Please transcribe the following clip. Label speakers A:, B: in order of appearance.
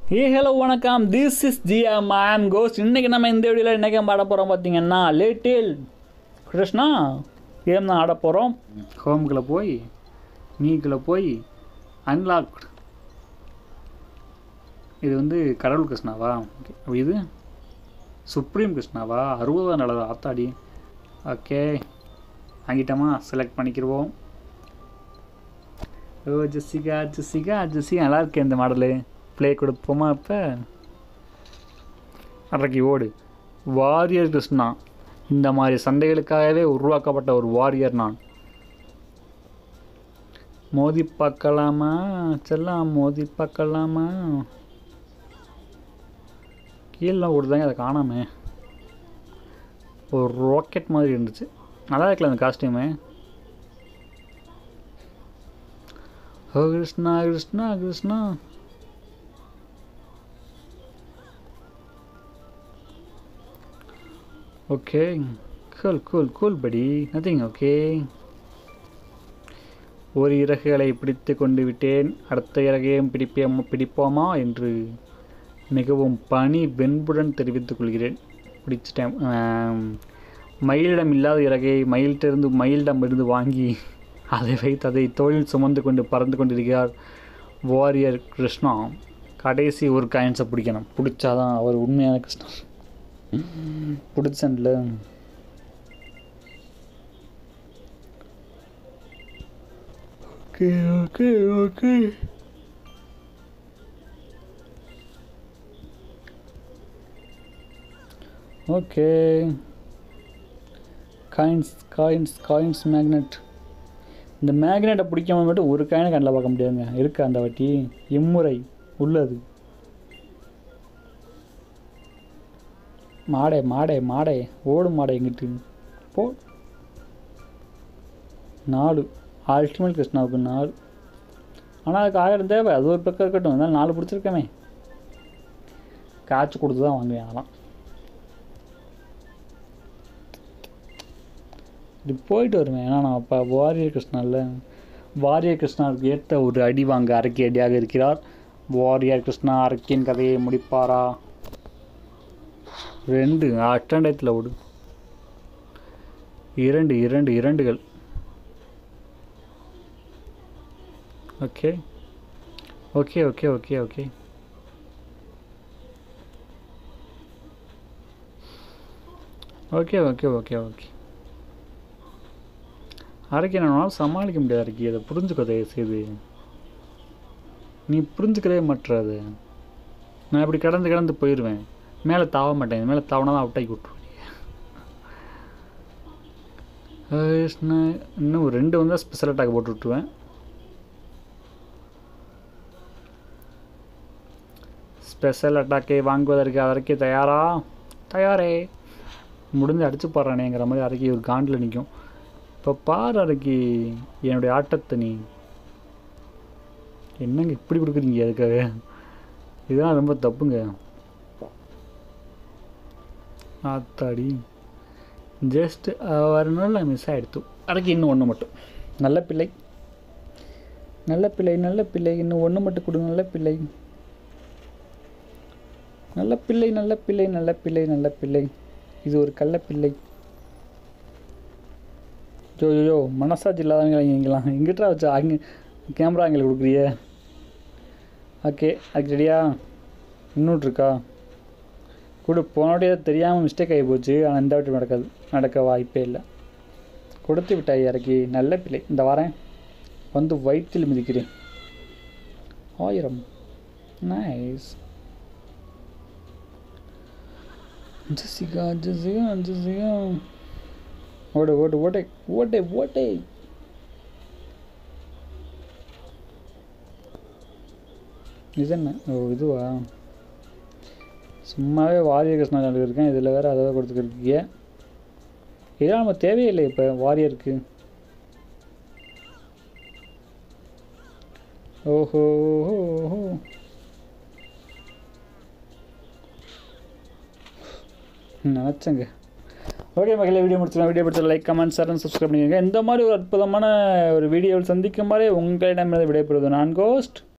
A: Hello வணக்கம், this is GM. ஐ ஆம் cost. இன்றைக்கி நம்ம இந்த வீடியோவில் இன்றைக்கி ஆட போகிறோம் பார்த்தீங்கன்னா லிட்டில் கிருஷ்ணா கேம் தான் ஆட போகிறோம். ஹோம்குள்ளே போய் மீக்குள்ளே போய் அன்லாக்ட். இது வந்து கடவுள் கிருஷ்ணாவா? இது சுப்ரீம் கிருஷ்ணாவா? 60 நல்லதா ஆத்தாடி. ஓகே, வாங்கிட்டோமா? செலக்ட் பண்ணிக்கிடுவோம். ஓ ஜெசிகா ஜெசிகா ஜெசிகா நல்லா இருக்கேன் இந்த மாடலு. ப்ளே கொடுப்போமா? இப்போ அன்றைக்கி ஓடு. வாரியர் கிருஷ்ணா. இந்த மாதிரி சண்டைகளுக்காகவே உருவாக்கப்பட்ட ஒரு வாரியர் நான். மோதி பார்க்கலாமா செல்லாம்? மோதி பார்க்கலாமா? கீழே ஓடுதாங்க, அதை காணாமே. ஒரு ராக்கெட் மாதிரி இருந்துச்சு, நல்லா இருக்கல அந்த காஸ்டியூமு. ஓ Krishna Krishna Krishna. Okay, cool cool cool படி, நத்திங். ஓகே, ஒரு இறகுகளை பிடித்து கொண்டு விட்டேன். அடுத்த இறகையும் பிடிப்போமா என்று மிகவும் பணி வெண்புடன் தெரிவித்துக் கொள்கிறேன். பிடிச்சிட்டேன். மயிலிடம் இல்லாத இறகை மயிலிடமிருந்து வாங்கி அதை வைத்து அதை தோளில் சுமந்து கொண்டு பறந்து கொண்டிருக்கிறார் வாரியர் கிருஷ்ணா. கடைசி ஒரு காயின்ஸை பிடிக்கணும். பிடிச்சாதான் அவர் உண்மையான கிருஷ்ணா. பிடிச்சன்ல. Okay okay okay. Okay, coins coins coins magnet. இந்த மேக்னெட்டை பிடிக்காம மட்டும் ஒரு காயினை கண்ணில் பார்க்க முடியாதுங்க. இருக்கா அந்த வாட்டி? இம்முறை உள்ளது. மாடே மாடே மாடே ஓடு மாடே எங்கிட்டு போ. 4 அல்டிமேட் கிருஷ்ணாவுக்கு 4. ஆனால் அதுக்கு 1000 தேவை. அது ஒரு பக்கம் இருக்கட்டும். அதனால் 4 பிடிச்சிருக்கமே. காய்ச்சி கொடுத்து தான் வாங்குவேன். அதெல்லாம் இது போயிட்டு வருவேன். ஏன்னா நான் அப்போ வாரியர் கிருஷ்ணா இல்லை. வாரியர் கிருஷ்ணாவுக்கு ஏற்ற ஒரு அடி வாங்க அரக்கி அடியாக இருக்கிறார். வாரியர் கிருஷ்ணா அரக்கியின் கதையை முடிப்பாரா? 2 அட்டண்டத்தில் ஓடு. 2 2 okay okay okay okay okay. Okay okay okay okay. அரைக்கி என்னால் சமாளிக்க முடியாது. அரைக்கி அதை புரிஞ்சுக்கோ தயவு செய்து. நீ புரிஞ்சுக்கிறவே மாட்டுறது. நான் இப்படி கடந்து போயிடுவேன். மேலே தாவ மாட்டேன். மேலே தாவனா தான் அவுட்டாக்கி விட்ருவேன். இன்னும் 2 வந்தால் ஸ்பெஷல் அட்டாக் போட்டு விட்ருவேன். ஸ்பெஷல் அட்டாக்கை வாங்குவதற்கு அதற்கே தயாரே முடிஞ்சு அடிச்சு போடுறானேங்கிற மாதிரி அரைக்கி ஒரு காண்டில் நிற்கும். இப்போ பாரு அரைக்கி என்னுடைய ஆட்டத்தை. நீ என்னங்க இப்படி கொடுக்குறீங்க? அதுக்காக இதெல்லாம் ரொம்ப தப்புங்க. ஆத்தாடி, ஜஸ்ட் வரணும்ல மிஸ் ஆகிடுத்து. அதுக்கு இன்னும் 1 மட்டும். நல்ல பிள்ளை நல்ல பிள்ளை நல்ல பிள்ளை. இன்னும் 1 மட்டும் கொடுங்க. நல்ல பிள்ளை நல்ல பிள்ளை நல்ல பிள்ளை நல்ல பிள்ளை நல்ல பிள்ளை. இது ஒரு கள்ள பிள்ளை. ஜோ மனசாட்சி இல்லாதவங்க இங்கெல்லாம் எங்கிட்டா வச்சா அங்கே கேமரா எங்களுக்கு கொடுக்குறிய? ஓகே, அதுக்கு ரெடியா? இன்னும் இருக்கா? கொடு. போனோடைய தெரியாமல் மிஸ்டேக் ஆகி போச்சு. ஆனால் இந்த வாட்டி நடக்க வாய்ப்பே இல்லை. கொடுத்து விட்டாய் இறக்கி. நல்ல பிள்ளை. இந்த வாரேன் வந்து வயிற்றில் மிதிக்கிறேன். 1000. நைஸ். Jessica Jessica Jessica. ஓடு ஓடு ஓட்டை ஓட்டை ஓட்டை. இது என்ன? ஓ இதுவா? சும்மாவே வாரியர் கிருஷ்ணா இருக்கேன். இதில் வேறு அதை கொடுத்துருக்கீங்க. இதெல்லாம் நம்ம தேவையில்லை இப்போ வாரியருக்கு. ஓஹோ ஓஹோ. நினச்சேங்க. ஓகே மகளே, வீடியோ முடிச்சுக்கலாம். வீடியோ பிடிச்ச லைக் கமெண்ட் ஷேர் சப்ஸ்கிரைப் பண்ணிக்கோங்க. இந்த மாதிரி ஒரு அற்புதமான ஒரு வீடியோவில் சந்திக்கும் மாதிரி உங்களிடமிருந்து விடைபெறுவது நான் கோஸ்ட்.